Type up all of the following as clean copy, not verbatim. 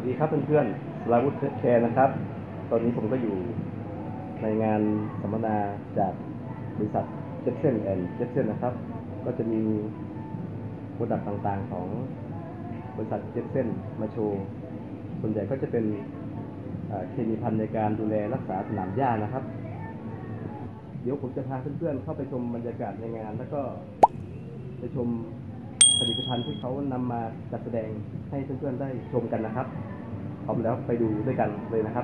ดีครับเพื่อนๆสราวุธแชร์นะครับตอนนี้ผมก็อยู่ในงานสัมมนาจากบริษัทเจ็ตเซ่นแอนด์เจ็ตเซ่นนะครับก็จะมีโปรดักต์ต่างๆของบริษัทเจ็ตเซ่นมาโชว์ส่วนใหญ่ก็จะเป็นเคมีภัณฑ์ในการดูแลรักษาสนามหญ้านะครับเดี๋ยวผมจะพาเพื่อนๆเข้าไปชมบรรยากาศในงานแล้วก็ไปชมผลิตภัณฑ์ที่เขานำมาจัดแสดงให้เพื่อนๆได้ชมกันนะครับพร้อมแล้วไปดูด้วยกันเลยนะครับ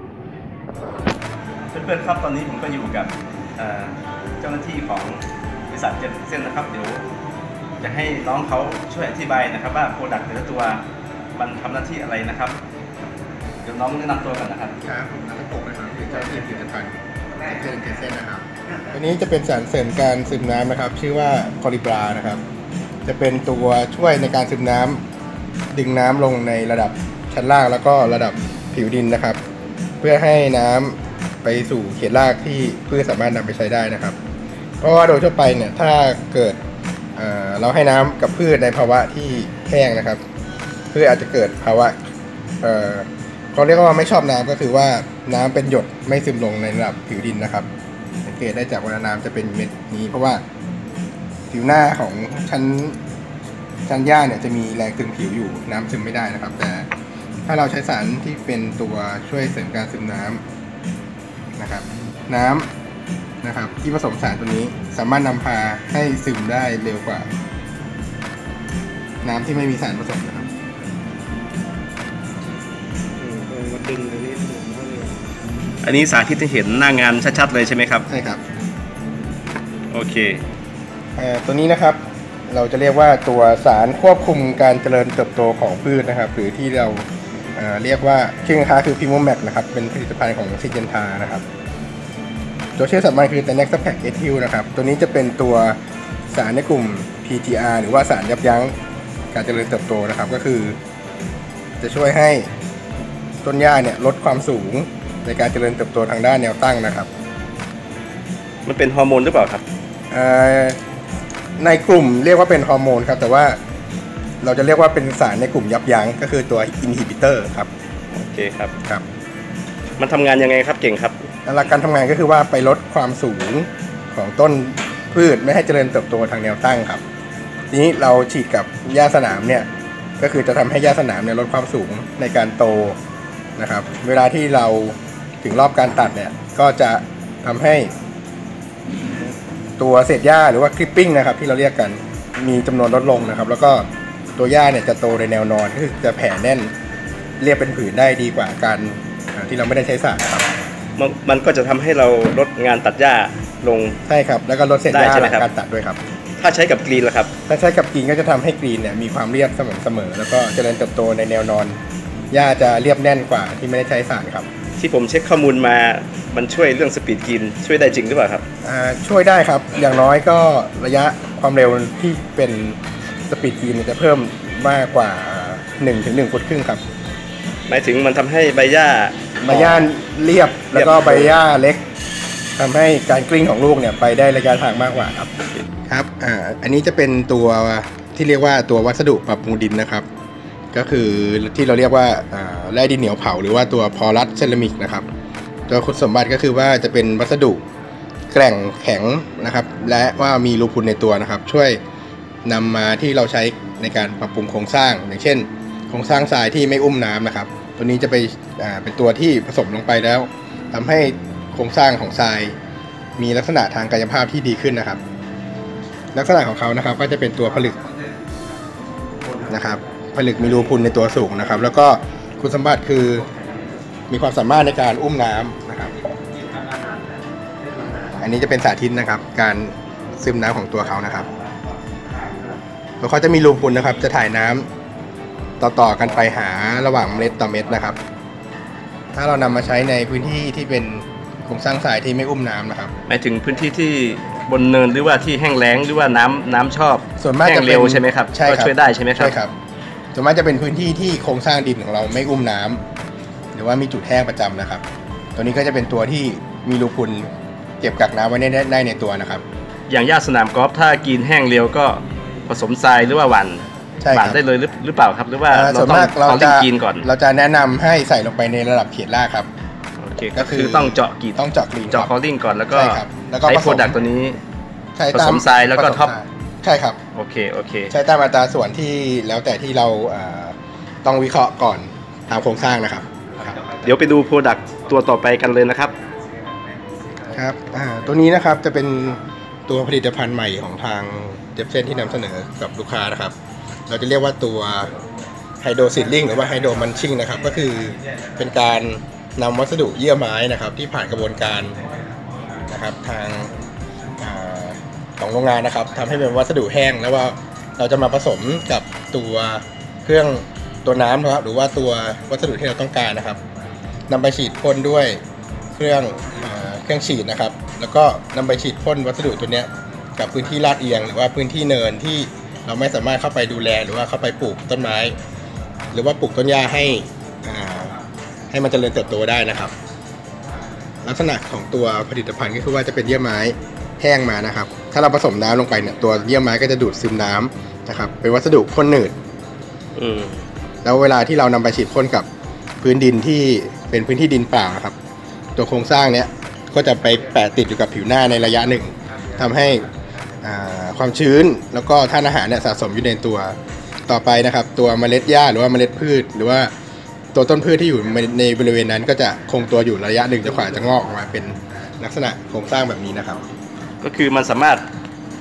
เพื่อนๆครับตอนนี้ผมก็อยู่กับเจ้าหน้าที่ของบริษัทเจ็ตเซ่นนะครับเดี๋ยวจะให้น้องเขาช่วยอธิบายนะครับว่าโปรดักต์แต่ละตัวมันทำหน้าที่อะไรนะครับเดี๋ยวน้องแนะนำตัวกันนะครับครับผมนัทพงศ์นะครับคือเจ้าหน้าที่ผลิตภัณฑ์เจ็ตเซ่นนะครับตัวนี้จะเป็นสารเสริมการซึมน้ำนะครับชื่อว่าคอลิบรานะครับจะเป็นตัวช่วยในการซึมน้ำดึงน้ำลงในระดับชั้นล่างแล้วก็ระดับผิวดินนะครับเพื่อให้น้ำไปสู่เขตรากที่พืชสามารถนำไปใช้ได้นะครับเพราะว่าโดยทั่วไปเนี่ยถ้าเกิดเราให้น้ำกับพืชในภาวะที่แห้งนะครับพืชอาจจะเกิดภาวะเขาเรียกว่าไม่ชอบน้ำก็คือว่าน้ำเป็นหยดไม่ซึมลงในระดับผิวดินนะครับสังเกตได้จากเวลาน้ำจะเป็นเม็ดนี้เพราะว่าผิวหน้าของชั้นหญ้าเนี่ยจะมีแรงตึงผิวอยู่น้ำซึมไม่ได้นะครับแต่ถ้าเราใช้สารที่เป็นตัวช่วยเสริมการซึมน้ำนะครับนะครับที่ผสมสารตัวนี้สามารถนำพาให้ซึมได้เร็วกว่าน้ำที่ไม่มีสารผสมนะครับอันนี้สาธิตให้เห็นหน้างานชัดๆเลยใช่ไหมครับใช่ครับโอเคตัวนี้นะครับเราจะเรียกว่าตัวสารควบคุมการเจริญเติบโตของพืชนะครับหรือที่เราเรียกว่าชื่อค้าคือพิโมแมกนะครับเป็นผลิตภัณฑ์ของซิเจนทานะครับตัวชื่อสำคัญคือ Tenaxapac Ethyl นะครับตัวนี้จะเป็นตัวสารในกลุ่ม PGR หรือว่าสารยับยั้งการเจริญเติบโตนะครับก็คือจะช่วยให้ต้นหญ้าเนี่ยลดความสูงในการเจริญเติบโตทางด้านแนวตั้งนะครับมันเป็นฮอร์โมนหรือเปล่าครับในกลุ่มเรียกว่าเป็นฮอร์โมนครับแต่ว่าเราจะเรียกว่าเป็นสารในกลุ่มยับยั้งก็คือตัวอินฮิบิเตอร์ครับโอเคครับมันทำงานยังไงครับเก่งครับหลักการทำงานก็คือว่าไปลดความสูงของต้นพืชไม่ให้เจริญเติบโตทางแนวตั้งครับทีนี้เราฉีดกับหญ้าสนามเนี่ยก็คือจะทำให้หญ้าสนามเนี่ยลดความสูงในการโตนะครับเวลาที่เราถึงรอบการตัดเนี่ยก็จะทำให้ตัวเศษหญ้าหรือว่าคลิปปิ้งนะครับที่เราเรียกกันมีจำนวนลดลงนะครับแล้วก็ตัวหญ้าเนี่ยจะโตในแนวนอนก็คือจะแผ่แน่นเรียบเป็นผืนได้ดีกว่าการที่เราไม่ได้ใช้สารครับมันก็จะทำให้เราลดงานตัดหญ้าลงใช่ครับแล้วก็ลดเศษหญ้าหลังการตัดด้วยครับถ้าใช้กับกรีนล่ะครับถ้าใช้กับกรีนก็จะทำให้กรีนเนี่ยมีความเรียบเสมอแล้วก็เจริญเติบโตในแนวนอนหญ้าจะเรียบแน่นกว่าที่ไม่ได้ใช้สารครับที่ผมเช็คข้อมูลมามันช่วยเรื่องสปีดกรีนช่วยได้จริงหรือเปล่าครับช่วยได้ครับอย่างน้อยก็ระยะความเร็วที่เป็นสปีดกรีนจะเพิ่มมากกว่า 1-1.5 ฟุตครับหมายถึงมันทำให้ใบหญ้าเรียบแล้วก็ใบหญ้าเล็กทำให้การกลิ้งของลูกเนี่ยไปได้ระยะทางมากกว่าครับอันนี้จะเป็นตัวที่เรียกว่าตัววัสดุปรับปรุงดินนะครับก็คือที่เราเรียกว่าแร่ดินเหนียวเผาหรือว่าตัวพอรัสเซรามิกนะครับตัวคุณสมบัติก็คือว่าจะเป็นวัสดุแกร่งแข็งนะครับและว่ามีรูพุนในตัวนะครับช่วยนำมาที่เราใช้ในการปรับปรุงโครงสร้างอย่างเช่นโครงสร้างทรายที่ไม่อุ้มน้ำนะครับตัวนี้จะไปเป็นตัวที่ผสมลงไปแล้วทำให้โครงสร้างของทรายมีลักษณะทางกายภาพที่ดีขึ้นนะครับลักษณะของเขานะครับก็จะเป็นตัวผลึกนะครับผลึกมีรูพุนในตัวสูงนะครับแล้วก็คุณสมบัติคือมีความสามารถในการอุ้มน้ำนะครับอันนี้จะเป็นสาธิตนะครับการซึมน้ำของตัวเขานะครับตัวเขาจะมีรูพุนนะครับจะถ่ายน้ำต่อกันไปหาระหว่างเม็ดต่อเม็ดนะครับถ้าเรานำมาใช้ในพื้นที่ที่เป็นโครงสร้างทรายที่ไม่อุ้มน้ำนะครับหมายถึงพื้นที่ที่บนเนินหรือว่าที่แห้งแล้งหรือว่าน้ำชอบส่วนมากจะเร็วใช่ไหมครับใช่ครับช่วยได้ใช่ไหมครับใช่ครับส่วนมากจะเป็นพื้นที่ที่โครงสร้างดินของเราไม่อุ้มน้ำหรือว่ามีจุดแห้งประจำนะครับตัวนี้ก็จะเป็นตัวที่มีรูพุนเก็บกักน้ำไว้ได้ในตัวนะครับอย่างหญ้าสนามกอล์ฟถ้ากินแห้งเร็วก็ผสมทรายหรือว่าหว่านใช่ครับหว่านได้เลยหรือเปล่าครับหรือว่าเราส่วนต้องมากเราเอาจะลิ้นกินก่อนเราจะแนะนำให้ใส่ลงไปในระดับเขียดรากครับโอเคก็คือต้องเจาะกรีดต้องเจาะกรีดเจาะคอลิ่งก่อนแล้วก็ใช่ครับแล้วก็ใช้ผสมโปรดักต์ตัวนี้ใช้ผสมทรายแล้วก็ผสมท็อปทรายใช่ครับโอเคใช้ตามอัตราส่วนที่แล้วแต่ที่เราต้องวิเคราะห์ก่อนตามโครงสร้างนะครับเดี๋ยวไปดูโปรดักต์ตัวต่อไปกันเลยนะครับครับตัวนี้นะครับจะเป็นตัวผลิตภัณฑ์ใหม่ของทางเจฟเซนที่นำเสนอกับลูกค้านะครับ เราจะเรียกว่าตัวไฮโดรซิลลิงหรือว่าไฮโดรมันชิ่งนะครับก็คือเป็นการนำวัสดุเยื่อไม้นะครับที่ผ่านกระบวนการนะครับทางของโรงงานนะครับทำให้เป็นวัสดุแห้งแล้วว่าเราจะมาผสมกับตัวเครื่องตัวน้ำนะครับหรือว่าตัววัสดุที่เราต้องการนะครับนำไปฉีดพ่นด้วยเครื่องฉีดนะครับแล้วก็นำไปฉีดพ่นวัสดุตัวเนี้ยกับพื้นที่ลาดเอียงหรือว่าพื้นที่เนินที่เราไม่สามารถเข้าไปดูแลหรือว่าเข้าไปปลูกต้นไม้ หรือว่าปลูกต้นหญ้าให้มันเจริญเติบโตได้นะครับลักษณะของตัวผลิตภัณฑ์ก็คือว่าจะเป็นเยื่อไม้แห้งมานะครับถ้าเราผสมน้ำลงไปเนี่ยตัวเยื่อไม้ก็จะดูดซึมน้ำนะครับเป็นวัสดุพ่นหนืดแล้วเวลาที่เรานำไปฉีดพ่นกับพื้นดินที่เป็นพื้นที่ดินเปล่านะครับตัวโครงสร้างเนี้ยก็จะไปแปะติดอยู่กับผิวหน้าในระยะหนึ่งทำให้ความชื้นแล้วก็ธาตุอาหารเนี่ยสะสมอยู่ในตัวต่อไปนะครับตัวเมล็ดหญ้าหรือว่าเมล็ดพืชหรือว่าตัวต้นพืชที่อยู่ในบริเวณนั้นก็จะคงตัวอยู่ระยะหนึ่งจนกว่าจะงอกออกมาเป็นลักษณะโครงสร้างแบบนี้นะครับก็คือมันสามารถ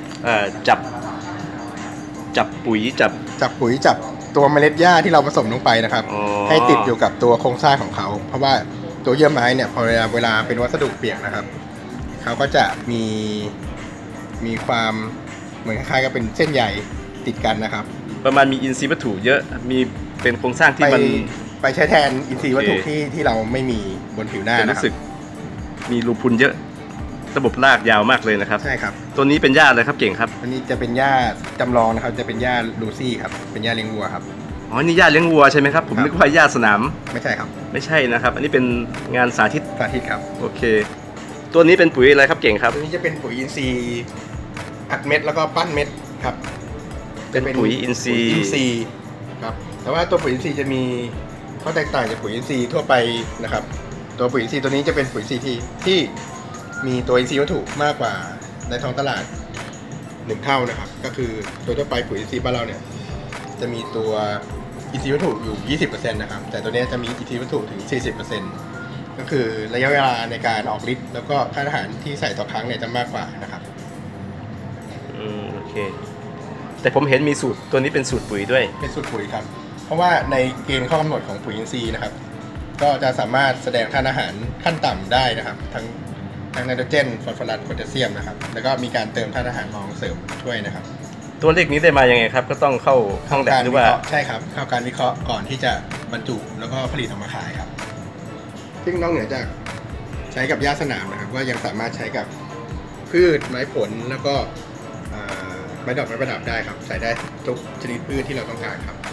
จับปุ๋ยจับตัวเมล็ดหญ้าที่เราผสมลงไปนะครับให้ติดอยู่กับตัวโครงสร้างของเขาเพราะว่าตัวเยื่อไม้เนี่ยพอเวลาเป็นวัสดุเปียกนะครับเขาก็จะมีความเหมือนคล้ายๆกับเป็นเส้นใยติดกันนะครับประมาณมีอินทรีย์วัตถุเยอะมีเป็นโครงสร้างที่มันไปใช้แทนอินทรีย์วัตถุที่เราไม่มีบนผิวหน้านะครับรู้สึกมีรูพุนเยอะระบบรากยาวมากเลยนะครับใช่ครับตัวนี้เป็นหญ้าอะไรครับเก่งครับอันนี้จะเป็นหญ้าจำลองนะครับจะเป็นหญ้าลูซี่ครับเป็นหญ้าเลี้ยงวัวครับอ๋อนี่หญ้าเลี้ยงวัวใช่ไหมครับผมนึกว่าหญ้าสนามไม่ใช่ครับไม่ใช่นะครับอันนี้เป็นงานสาธิตครับโอเคตัวนี้เป็นปุ๋ยอะไรครับเก่งครับตัวนี้จะเป็นปุ๋ยอินทรีย์อัดเม็ดแล้วก็ปั้นเม็ดครับเป็นปุ๋ยอินทรีย์ครับแต่ว่าตัวปุ๋ยอินทรีย์จะมีข้อแตกต่างจากปุ๋ยอินทรีย์ทั่วไปนะครับตัวปุ๋ยอินทรีย์ตัวนี้จะเป็นปุ๋ยอินทรีย์ที่มีตัวอินทรีย์วัตถุมากกว่าในท้องตลาด1เท่านะครับก็คือตัวทั่วไปปุ๋ยอินทรีย์บ้านเราเนี่ยจะมีตัวอินทรีย์วัตถุอยู่ 20% นะครับแต่ตัวนี้จะมีอินทรีย์วัตถุถึง 40%ก็คือระยะเวลาในการออกฤทธิ์แล้วก็ธาตุอาหารที่ใส่ต่อครั้งเนี่ยจะมากกว่านะครับโอเคแต่ผมเห็นมีสูตรตัวนี้เป็นสูตรปุ๋ยด้วยเป็นสูตรปุ๋ยครับเพราะว่าในเกณฑ์ข้อกำหนดของปุ๋ยอินทรีย์นะครับก็จะสามารถแสดงธาตุอาหารขั้นต่ำได้นะครับทั้งไนโตรเจนฟอสฟอรัสโพแทสเซียมนะครับแล้วก็มีการเติมธาตุอาหารรองเสริมช่วยนะครับตัวเลขนี้ได้มายังไงครับก็ต้องเข้าห้องแลบหรือว่าใช่ครับเข้าการวิเคราะห์ก่อนที่จะบรรจุแล้วก็ผลิตออกมาขายครับซึ่งนอกเหนือจากใช้กับหญ้าสนามนะครับก็ยังสามารถใช้กับพืชไม้ผลแล้วก็ไม้ดอกไม้ประดับได้ครับใส่ได้ทุกชนิดพืชที่เราต้องการครับ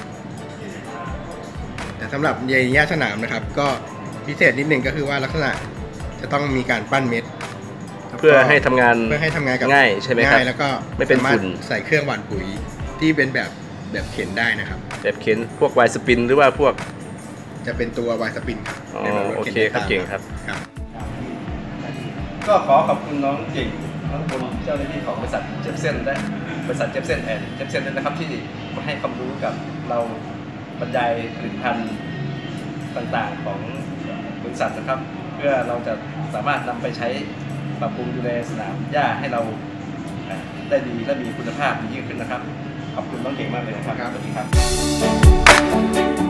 แต่สำหรับใยหญ้าสนามนะครับก็พิเศษนิดนึงก็คือว่าลักษณะจะต้องมีการปั้นเม็ดเพื่อให้ทำงานกับง่ายใช่ไหมครับง่ายแล้วก็ไม่เป็นฝุ่นใส่เครื่องหว่านปุ๋ยที่เป็นแบบเข็นได้นะครับแบบเข็นพวกไวสปินหรือว่าพวกจะเป็นตัวไวสปินครับโอเคครับเก่งครับก็ขอขอบคุณน้องเก่งน้องบนเจ้าหน้าที่ของบริษัทเจฟเซนและบริษัทเจฟเซนแอนด์เจฟเซนด้วยนะครับที่มาให้ความรู้กับเราบรรยายผลิตภัณฑ์ต่างๆของบริษัทนะครับเพื่อเราจะสามารถนำไปใช้ปรับปรุงดูแลสนามหญ้าให้เราได้ดีและมีคุณภาพยิ่งขึ้นนะครับขอบคุณน้องเก่งมากเลยนะครับสวัสดีครับ